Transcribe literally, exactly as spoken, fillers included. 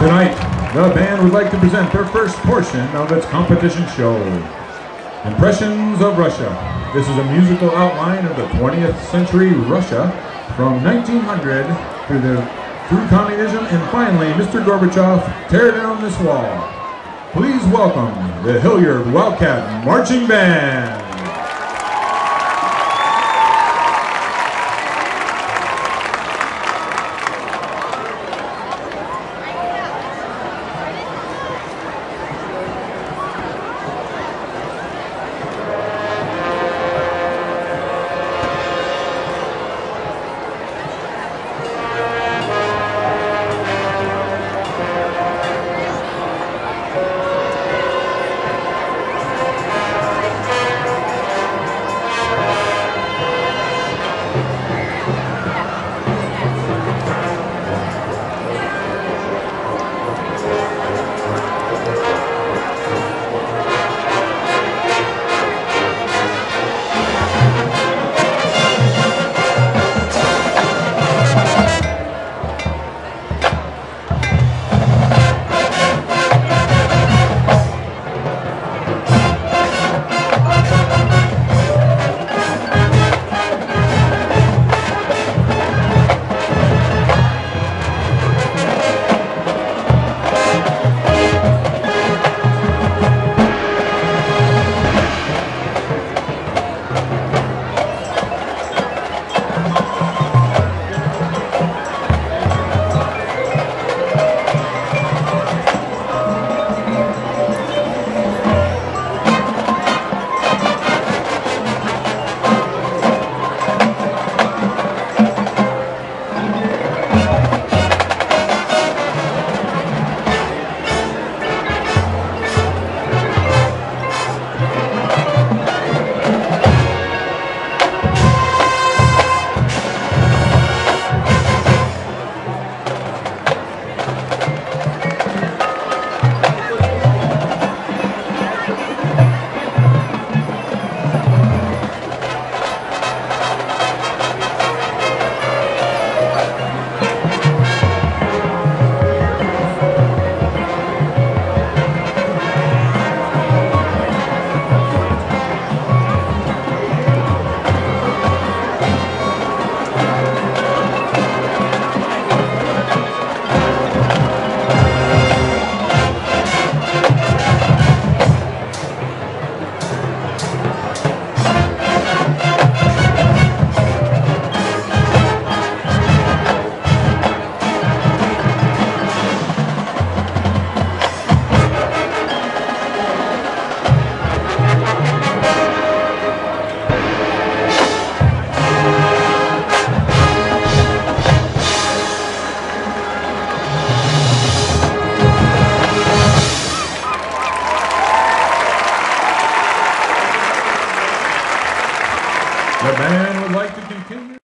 Tonight, the band would like to present their first portion of its competition show, Impressions of Russia. This is a musical outline of the twentieth century Russia from nineteen hundred through, the, through communism and finally, Mister Gorbachev, tear down this wall. Please welcome the Hilliard Wildcat Marching Band. The band would like to continue.